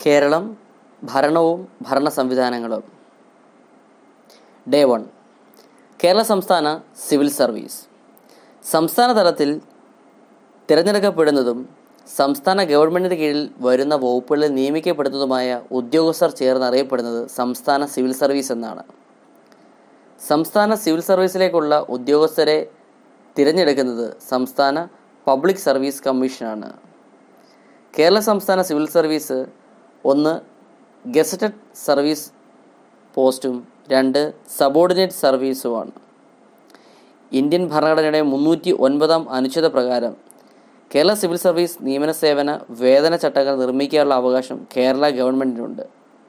കേരളം ഭരണവും ഭരണ സംവിധാനങ്ങളും. ഡേ 1. കേരള സംസ്ഥാന സിവിൽ സർവീസ്. സംസ്ഥാന തലത്തിൽ തിരഞ്ഞെടുക്കപ്പെടുന്നതും സംസ്ഥാന ഗവൺമെൻറ്റിന് കീഴിൽ വരുന്ന വകുപ്പുകളിൽ നിയമിക്കപ്പെടുന്നതുമായ ഉദ്യോഗസ്ഥർ ചേർന്ന് അറിയപ്പെടുന്നത് സംസ്ഥാന സിവിൽ സർവീസ് എന്നാണ്. സംസ്ഥാന സിവിൽ സർവീസിലേക്കുള്ള ഉദ്യോഗസ്ഥരെ തിരഞ്ഞെടുക്കുന്നത് സംസ്ഥാന പബ്ലിക് സർവീസ് കമ്മീഷനാണ്. കേരള സംസ്ഥാന സിവിൽ സർവീസ് 1 ഗസറ്റഡ് സർവീസ് പോസ്റ്റും 2 സബോർഡിനേറ്റ് സർവീസുമാണ്. ഇന്ത്യൻ ഭരണഘടനയുടെ 309 അനുച്ഛേദ പ്രകാരം കേരള സിവിൽ സർവീസ് നിയമന സേവന വേതന ചട്ടങ്ങൾ നിർമ്മിക്കാനുള്ള അവകാശം കേരള ഗവൺമെൻറ്റിനുണ്ട്.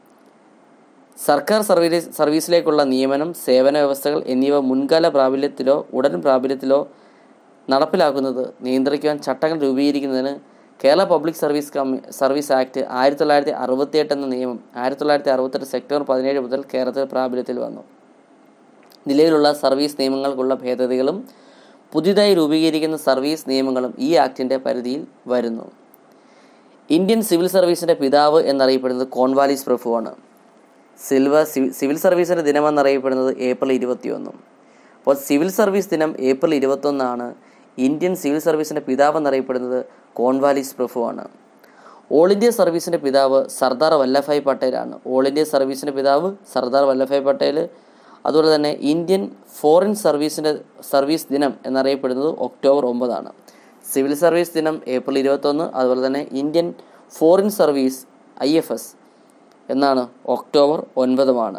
സർക്കാർ സർവീസിലേക്കുള്ള നിയമനം, സേവന വ്യവസ്ഥകൾ എന്നിവ മുൻകാല പ്രാബല്യത്തിലോ ഉടൻ പ്രാബല്യത്തിലോ നടപ്പിലാക്കുന്നത് നിയന്ത്രിക്കുവാൻ ചട്ടങ്ങൾ രൂപീകരിക്കുന്നതിന് കേരള പബ്ലിക് സർവീസ് ആക്ട് 1968 എന്ന നിയമം 1968 സെപ്റ്റംബർ 17 മുതൽ കേരളത്തിൽ പ്രാബല്യത്തിൽ വന്നു. നിലവിലുള്ള സർവീസ് നിയമങ്ങൾക്കുള്ള ഭേദഗതികളും പുതിയതായി രൂപീകരിക്കുന്ന സർവീസ് നിയമങ്ങളും ഈ ആക്ടിൻ്റെ പരിധിയിൽ വരുന്നു. ഇന്ത്യൻ സിവിൽ സർവീസിൻ്റെ പിതാവ് എന്നറിയപ്പെടുന്നത് കോൺവാലിസ് പ്രഭുവാണ്. സിവിൽ സർവീസിൻ്റെ ദിനമെന്നറിയപ്പെടുന്നത് ഏപ്രിൽ 21. അപ്പോൾ സിവിൽ സർവീസ് ദിനം ഏപ്രിൽ 21 ഇന്ത്യൻ സിവിൽ സർവീസിൻ്റെ പിതാവ് എന്നറിയപ്പെടുന്നത് കോൺവാലിസ് പ്രഭുവാണ്. ഓൾ ഇന്ത്യ സർവീസിൻ്റെ പിതാവ് സർദാർ വല്ലഭായ് പട്ടേലാണ്. ഓൾ ഇന്ത്യ സർവീസിൻ്റെ പിതാവ് സർദാർ വല്ലഭായ് പട്ടേൽ. അതുപോലെ തന്നെ ഇന്ത്യൻ ഫോറിൻ സർവീസ് ദിനം എന്നറിയപ്പെടുന്നത് ഒക്ടോബർ 9. സിവിൽ സർവീസ് ദിനം ഏപ്രിൽ 21. അതുപോലെ തന്നെ ഇന്ത്യൻ ഫോറിൻ സർവീസ് IFS എന്നാണ് ഒക്ടോബർ 9.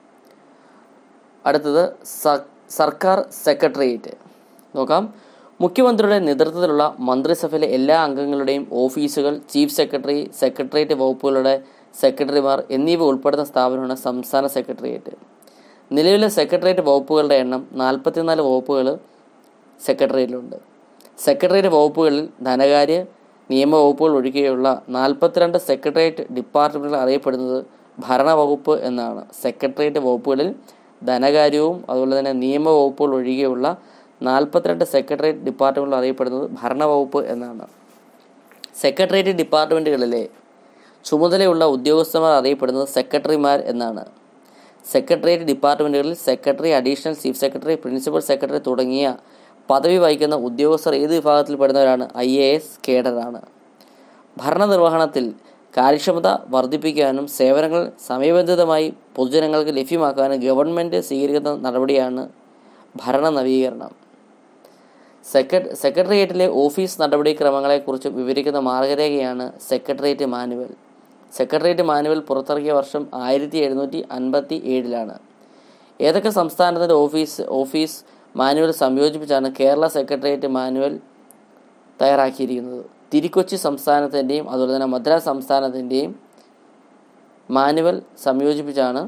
അടുത്തത് സർക്കാർ സെക്രട്ടേറിയറ്റ് നോക്കാം. മുഖ്യമന്ത്രിയുടെ നേതൃത്വത്തിലുള്ള മന്ത്രിസഭയിലെ എല്ലാ അംഗങ്ങളുടെയും ഓഫീസുകൾ, ചീഫ് സെക്രട്ടറി, സെക്രട്ടേറിയറ്റ് വകുപ്പുകളുടെ സെക്രട്ടറിമാർ എന്നിവ ഉൾപ്പെടുന്ന സ്ഥാപനമാണ് സംസ്ഥാന സെക്രട്ടേറിയറ്റ്. നിലവിലെ സെക്രട്ടേറിയറ്റ് വകുപ്പുകളുടെ എണ്ണം 44 വകുപ്പുകൾ സെക്രട്ടേറിയറ്റിലുണ്ട്. സെക്രട്ടേറിയറ്റ് വകുപ്പുകളിൽ ധനകാര്യ നിയമ വകുപ്പുകൾ ഒഴികെയുള്ള 42 സെക്രട്ടേറിയറ്റ് ഡിപ്പാർട്ട്മെൻറ്റുകൾ അറിയപ്പെടുന്നത് ഭരണവകുപ്പ് എന്നാണ്. സെക്രട്ടേറിയറ്റ് വകുപ്പുകളിൽ ധനകാര്യവും അതുപോലെ തന്നെ നിയമ വകുപ്പുകൾ ഒഴികെയുള്ള 42 സെക്രട്ടേറിയറ്റ് ഡിപ്പാർട്ട്മെൻറ്റുകൾ അറിയപ്പെടുന്നത് ഭരണവകുപ്പ് എന്നാണ്. സെക്രട്ടേറിയറ്റ് ഡിപ്പാർട്ട്മെൻറ്റുകളിലെ ചുമതലയുള്ള ഉദ്യോഗസ്ഥന്മാർ അറിയപ്പെടുന്നത് സെക്രട്ടറിമാർ എന്നാണ്. സെക്രട്ടേറിയറ്റ് ഡിപ്പാർട്ട്മെൻറ്റുകളിൽ secretary, additional chief secretary, principal secretary തുടങ്ങിയ പദവി വഹിക്കുന്ന ഉദ്യോഗസ്ഥർ ഏത് വിഭാഗത്തിൽപ്പെടുന്നവരാണ്? IAS കേഡറാണ്. ഭരണനിർവഹണത്തിൽ കാര്യക്ഷമത വർദ്ധിപ്പിക്കാനും സേവനങ്ങൾ സമയബന്ധിതമായി പൊതുജനങ്ങൾക്ക് ലഭ്യമാക്കാനും ഗവൺമെൻറ് സ്വീകരിക്കുന്ന നടപടിയാണ് ഭരണ നവീകരണം. സെക്രട്ടേറിയറ്റിലെ ഓഫീസ് നടപടിക്രമങ്ങളെക്കുറിച്ച് വിവരിക്കുന്ന മാർഗരേഖയാണ് സെക്രട്ടേറിയറ്റ് മാനുവൽ. സെക്രട്ടേറിയറ്റ് മാനുവൽ പുറത്തിറക്കിയ വർഷം 1757. ഏതൊക്കെ സംസ്ഥാനത്തിൻ്റെ ഓഫീസ് മാനുവൽ സംയോജിപ്പിച്ചാണ് കേരള സെക്രട്ടേറിയറ്റ് മാനുവൽ തയ്യാറാക്കിയിരിക്കുന്നത്? തിരുക്കൊച്ചി സംസ്ഥാനത്തിൻ്റെയും അതുപോലെ തന്നെ മദ്രാസ് സംസ്ഥാനത്തിൻ്റെയും മാനുവൽ സംയോജിപ്പിച്ചാണ്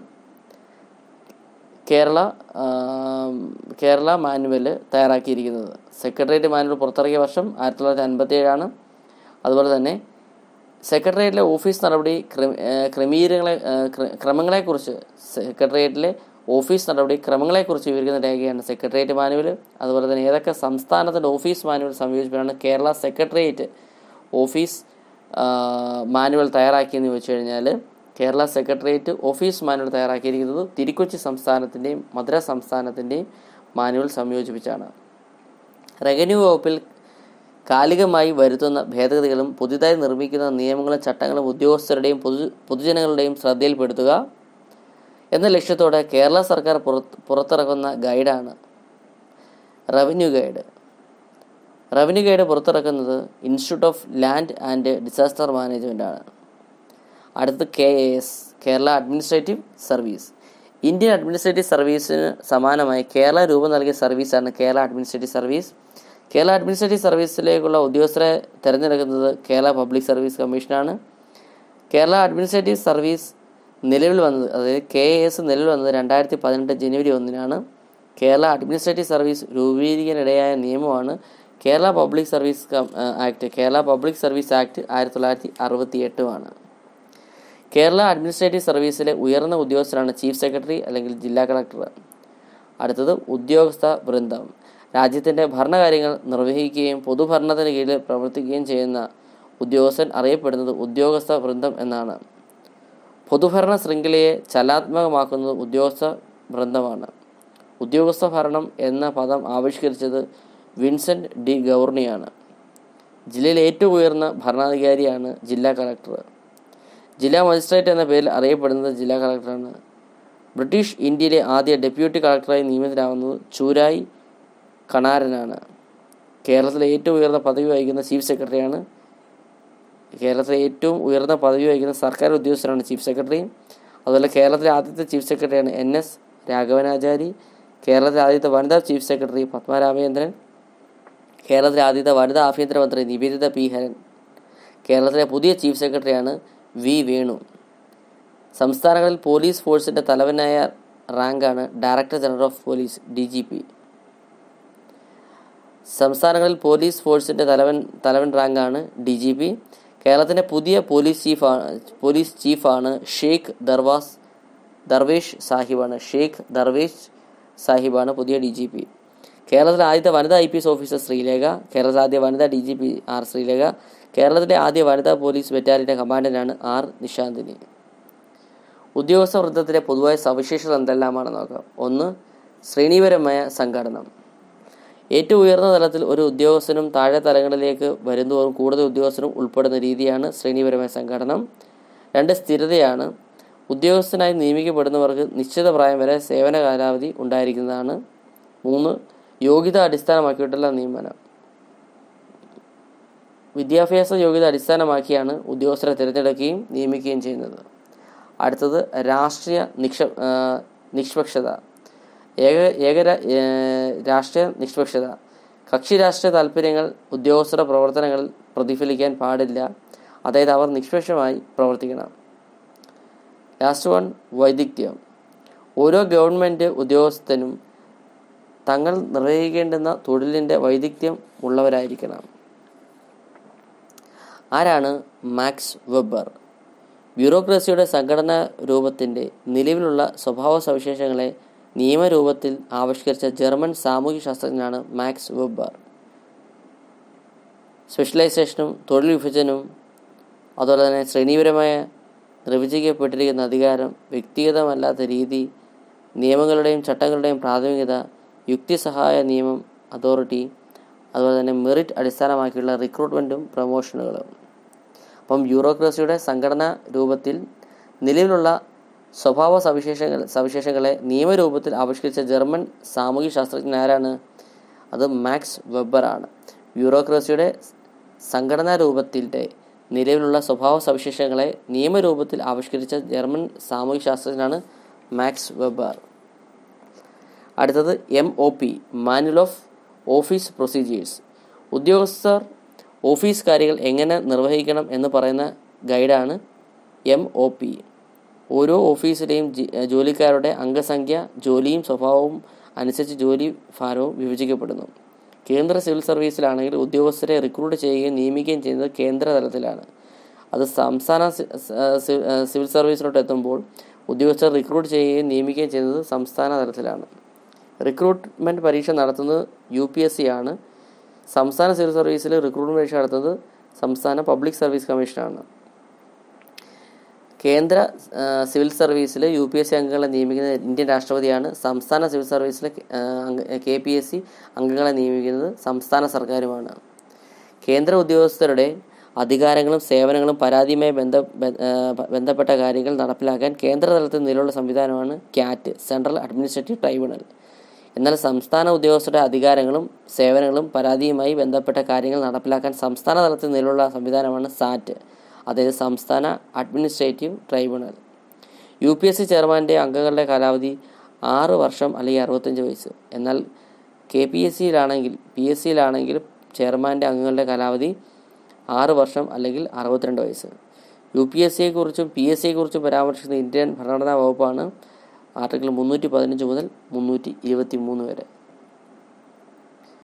കേരള മാനുവൽ തയ്യാറാക്കിയിരിക്കുന്നത്. സെക്രട്ടേറിയറ്റ് മാനുവൽ പുറത്തിറക്കിയ വർഷം 1957. അതുപോലെ തന്നെ സെക്രട്ടേറിയറ്റിലെ ഓഫീസ് നടപടി ക്രമങ്ങളെക്കുറിച്ച് സെക്രട്ടേറിയറ്റിലെ ഓഫീസ് നടപടി ക്രമങ്ങളെക്കുറിച്ച് വിവരിക്കുന്ന രേഖയാണ് സെക്രട്ടേറിയറ്റ് മാനുവൽ. അതുപോലെ തന്നെ ഏതൊക്കെ സംസ്ഥാനത്തിൻ്റെ ഓഫീസ് മാനുവൽ സംയോജിപ്പിച്ചാണ് കേരള സെക്രട്ടേറിയറ്റ് ഓഫീസ് മാനുവൽ തയ്യാറാക്കിയെന്ന് ചോദിച്ചു കഴിഞ്ഞാൽ കേരള സെക്രട്ടേറിയറ്റ് ഓഫീസ് മാനുവൽ തയ്യാറാക്കിയിരിക്കുന്നത് തിരുക്കൊച്ചി സംസ്ഥാനത്തിൻ്റെയും മദ്രാസ് സംസ്ഥാനത്തിൻ്റെയും മാനുവൽ സംയോജിപ്പിച്ചാണ്. റവന്യൂ വകുപ്പിൽ കാലികമായി വരുത്തുന്ന ഭേദഗതികളും പുതിയതായി നിർമ്മിക്കുന്ന നിയമങ്ങളും ചട്ടങ്ങളും ഉദ്യോഗസ്ഥരുടെയും പൊതുജനങ്ങളുടെയും ശ്രദ്ധയിൽപ്പെടുത്തുക എന്ന ലക്ഷ്യത്തോടെ കേരള സർക്കാർ പുറത്തിറക്കുന്ന ഗൈഡാണ് റവന്യൂ ഗൈഡ്. റവന്യൂ ഗൈഡ് പുറത്തിറക്കുന്നത് institute of land and disaster management ആണ്. അടുത്തത് KAS Kerala administrative service. Indian administrative സർവീസിന് സമാനമായി കേരള രൂപം നൽകിയ സർവീസാണ് Kerala administrative service. Kerala administrative സർവീസിലേക്കുള്ള ഉദ്യോഗസ്ഥരെ തിരഞ്ഞെടുക്കുന്നത് കേരള പബ്ലിക് സർവീസ് കമ്മീഷനാണ്. കേരള അഡ്മിനിസ്ട്രേറ്റീവ് സർവീസ് നിലവിൽ വന്നത്, അതായത് KAS നിലവിൽ വന്നത് 2018 ജനുവരി 1 കേരള അഡ്മിനിസ്ട്രേറ്റീവ് സർവീസ് രൂപീകരിക്കാനിടയായ നിയമമാണ് Kerala public service act. Kerala public service act 1968. Kerala administrative സർവീസിലെ ഉയർന്ന ഉദ്യോഗസ്ഥരാണ് ചീഫ് സെക്രട്ടറി അല്ലെങ്കിൽ ജില്ലാ കളക്ടർ. അടുത്തത് ഉദ്യോഗസ്ഥ വൃന്ദം. രാജ്യത്തിൻ്റെ ഭരണകാര്യങ്ങൾ നിർവഹിക്കുകയും പൊതുഭരണത്തിന് കീഴിൽ പ്രവർത്തിക്കുകയും ചെയ്യുന്ന ഉദ്യോഗസ്ഥൻ അറിയപ്പെടുന്നത് ഉദ്യോഗസ്ഥ വൃന്ദം എന്നാണ്. പൊതുഭരണ ശൃംഖലയെ ചലനാത്മകമാക്കുന്നത് ഉദ്യോഗസ്ഥ വൃന്ദമാണ്. ഉദ്യോഗസ്ഥ ഭരണം എന്ന പദം ആവിഷ്കരിച്ചത് വിൻസെൻ്റ് ഡി ഗൗർണിയാണ്. ജില്ലയിലെ ഏറ്റവും ഉയർന്ന ഭരണാധികാരിയാണ് ജില്ലാ കളക്ടർ. ജില്ലാ മജിസ്ട്രേറ്റ് എന്ന പേരിൽ അറിയപ്പെടുന്നത് ജില്ലാ കളക്ടറാണ്. ബ്രിട്ടീഷ് ഇന്ത്യയിലെ ആദ്യ ഡെപ്യൂട്ടി കളക്ടറായി നിയമിതനാവുന്നത് ചൂരായി കണാരനാണ്. കേരളത്തിലെ ഏറ്റവും ഉയർന്ന പദവി വഹിക്കുന്ന ചീഫ് സെക്രട്ടറിയാണ്. കേരളത്തിലെ ഏറ്റവും ഉയർന്ന പദവി വഹിക്കുന്ന സർക്കാർ ഉദ്യോഗസ്ഥരാണ് ചീഫ് സെക്രട്ടറി. അതുപോലെ കേരളത്തിലെ ആദ്യത്തെ ചീഫ് സെക്രട്ടറിയാണ് NS രാഘവനാചാരി. കേരളത്തിലെ ആദ്യത്തെ വനിതാ ചീഫ് സെക്രട്ടറി പത്മ രാമചന്ദ്രൻ. കേരളത്തിലെ ആദ്യത്തെ വനിതാ ആഭ്യന്തരമന്ത്രി നിവേദിത P. ഹരൻ. കേരളത്തിലെ പുതിയ ചീഫ് സെക്രട്ടറിയാണ് V. വേണു. സംസ്ഥാനങ്ങളിൽ പോലീസ് ഫോഴ്സിൻ്റെ തലവനായ റാങ്കാണ് director general of police DGP. സംസ്ഥാനങ്ങളിൽ പോലീസ് ഫോഴ്സിൻ്റെ തലവൻ റാങ്കാണ് DGP. കേരളത്തിൻ്റെ പുതിയ പോലീസ് ചീഫാണ് ഷെയ്ഖ് ദർവേഷ് സാഹിബാണ് പുതിയ DGP. കേരളത്തിലെ ആദ്യത്തെ വനിതാ IPS ഓഫീസർ ശ്രീലേഖ. കേരളത്തിലെ ആദ്യ വനിതാ DGP R. ശ്രീലേഖ. കേരളത്തിലെ ആദ്യ വനിതാ പോലീസ് ബറ്റാലിയൻ്റെ കമാൻഡൻ്റാണ് R. നിശാന്തിനി. ഉദ്യോഗസ്ഥ വൃന്ദത്തിലെ പൊതുവായ സവിശേഷത എന്തെല്ലാമാണെന്ന് നോക്കാം. 1. ശ്രേണിപരമായ സംഘടനം. ഏറ്റവും ഉയർന്ന തലത്തിൽ ഒരു ഉദ്യോഗസ്ഥനും താഴെ തലങ്ങളിലേക്ക് വരുന്നതോറും കൂടുതൽ ഉദ്യോഗസ്ഥരും ഉൾപ്പെടുന്ന രീതിയാണ് ശ്രേണിപരമായ സംഘടനം. 2. സ്ഥിരതയാണ്. ഉദ്യോഗസ്ഥനായി നിയമിക്കപ്പെടുന്നവർക്ക് നിശ്ചിത പ്രായം വരെ സേവന കാലാവധി ഉണ്ടായിരിക്കുന്നതാണ്. 3. യോഗ്യത അടിസ്ഥാനമാക്കിയിട്ടുള്ള നിയമനം. വിദ്യാഭ്യാസ യോഗ്യത അടിസ്ഥാനമാക്കിയാണ് ഉദ്യോഗസ്ഥരെ തിരഞ്ഞെടുക്കുകയും നിയമിക്കുകയും ചെയ്യുന്നത്. അടുത്തത് രാഷ്ട്രീയ നിഷ്പക്ഷത. രാഷ്ട്രീയ നിഷ്പക്ഷത. കക്ഷി രാഷ്ട്രീയ താല്പര്യങ്ങൾ ഉദ്യോഗസ്ഥരുടെ പ്രവർത്തനങ്ങളിൽ പ്രതിഫലിക്കാൻ പാടില്ല. അതായത് അവർ നിഷ്പക്ഷമായി പ്രവർത്തിക്കണം. ലാസ്റ്റ് വൺ, വൈദഗ്ധ്യം. ഓരോ ഗവൺമെൻറ് ഉദ്യോഗസ്ഥനും തങ്ങൾ നിർവഹിക്കേണ്ടുന്ന തൊഴിലിൻ്റെ വൈദഗ്ധ്യം ഉള്ളവരായിരിക്കണം. ആരാണ് മാക്സ് വെബർ? ബ്യൂറോക്രസിയുടെ സംഘടനാ രൂപത്തിൻ്റെ നിലവിലുള്ള സ്വഭാവ സവിശേഷങ്ങളെ നിയമരൂപത്തിൽ ആവിഷ്കരിച്ച ജർമ്മൻ സാമൂഹ്യ ശാസ്ത്രജ്ഞനാണ് മാക്സ് വെബർ. സ്പെഷ്യലൈസേഷനും തൊഴിൽ വിഭജനവും അതുപോലെ തന്നെ ശ്രേണിപരമായ നിർവചിക്കപ്പെട്ടിരിക്കുന്ന അധികാരം, വ്യക്തിഗതമല്ലാത്ത രീതി, നിയമങ്ങളുടെയും ചട്ടങ്ങളുടെയും പ്രാഥമികത, യുക്തിസഹായ നിയമം അതോറിറ്റി, അതുപോലെ തന്നെ മെറിറ്റ് അടിസ്ഥാനമാക്കിയുള്ള റിക്രൂട്ട്മെൻറ്റും പ്രൊമോഷനുകളും. അപ്പം ബ്യൂറോക്രസിയുടെ സംഘടനാ രൂപത്തിൽ നിലവിലുള്ള സ്വഭാവ സവിശേഷങ്ങളെ നിയമരൂപത്തിൽ ആവിഷ്കരിച്ച ജർമ്മൻ സാമൂഹ്യ ശാസ്ത്രജ്ഞൻ ആരാണ്? അത് മാക്സ് വെബറാണ്. ബ്യൂറോക്രസിയുടെ സംഘടനാ രൂപത്തിൻ്റെ നിലവിലുള്ള സ്വഭാവ സവിശേഷങ്ങളെ നിയമരൂപത്തിൽ ആവിഷ്കരിച്ച ജർമ്മൻ സാമൂഹ്യ ശാസ്ത്രജ്ഞനാണ് മാക്സ് വെബർ. അടുത്തത് MOP, manual of office procedures. ഉദ്യോഗസ്ഥർ ഓഫീസ് കാര്യങ്ങൾ എങ്ങനെ നിർവഹിക്കണം എന്ന് പറയുന്ന ഗൈഡാണ് MOP. ഓരോ ഓഫീസിലെയും ജോലിക്കാരുടെ അംഗസംഖ്യ, ജോലിയും സ്വഭാവവും അനുസരിച്ച് ജോലി ഭാരവും വിഭജിക്കപ്പെടുന്നു. കേന്ദ്ര സിവിൽ സർവീസിലാണെങ്കിൽ ഉദ്യോഗസ്ഥരെ റിക്രൂട്ട് ചെയ്യുകയും നിയമിക്കുകയും ചെയ്യുന്നത് കേന്ദ്ര തലത്തിലാണ്. അത് സംസ്ഥാന സിവിൽ സർവീസിലോട്ട് എത്തുമ്പോൾ ഉദ്യോഗസ്ഥർ റിക്രൂട്ട് ചെയ്യുകയും നിയമിക്കുകയും ചെയ്യുന്നത് സംസ്ഥാന തലത്തിലാണ്. റിക്രൂട്ട്മെൻറ്റ് പരീക്ഷ നടത്തുന്നത് UPSC ആണ്. സംസ്ഥാന സിവിൽ സർവീസിൽ റിക്രൂട്ട്മെൻറ്റ് പരീക്ഷ നടത്തുന്നത് സംസ്ഥാന പബ്ലിക് സർവീസ് കമ്മീഷനാണ്. കേന്ദ്ര സിവിൽ സർവീസിൽ UPSC അംഗങ്ങളെ നിയമിക്കുന്നത് ഇന്ത്യൻ രാഷ്ട്രപതിയാണ്. സംസ്ഥാന സിവിൽ സർവീസിൽ KPSC അംഗങ്ങളെ നിയമിക്കുന്നത് സംസ്ഥാന സർക്കാരുമാണ്. കേന്ദ്ര ഉദ്യോഗസ്ഥരുടെ അധികാരങ്ങളും സേവനങ്ങളും പരാതിയുമായി ബന്ധപ്പെട്ട കാര്യങ്ങൾ നടപ്പിലാക്കാൻ കേന്ദ്രതലത്തിൽ നിലവിലുള്ള സംവിധാനമാണ് CAT, സെൻട്രൽ അഡ്മിനിസ്ട്രേറ്റീവ് ട്രൈബ്യൂണൽ. എന്നാൽ സംസ്ഥാന ഉദ്യോഗസ്ഥരുടെ അധികാരങ്ങളും സേവനങ്ങളും പരാതിയുമായി ബന്ധപ്പെട്ട കാര്യങ്ങൾ നടപ്പിലാക്കാൻ സംസ്ഥാന തലത്തിൽ നിലവിലുള്ള സംവിധാനമാണ് SAT, അതായത് സംസ്ഥാന അഡ്മിനിസ്ട്രേറ്റീവ് ട്രൈബ്യൂണൽ. UPSC ചെയർമാൻ്റെ അംഗങ്ങളുടെ കാലാവധി 6 വർഷം അല്ലെങ്കിൽ 65 വയസ്സ്. എന്നാൽ PSCയിലാണെങ്കിൽ ചെയർമാൻ്റെ അംഗങ്ങളുടെ കാലാവധി 6 വർഷം അല്ലെങ്കിൽ 62 വയസ്സ്. UPSCയെക്കുറിച്ചും PSCയെക്കുറിച്ചും പരാമർശിക്കുന്ന ഇന്ത്യൻ ഭരണഘടനാ വകുപ്പാണ് ആർട്ടിക്കിൾ 315 മുതൽ 323 വരെ.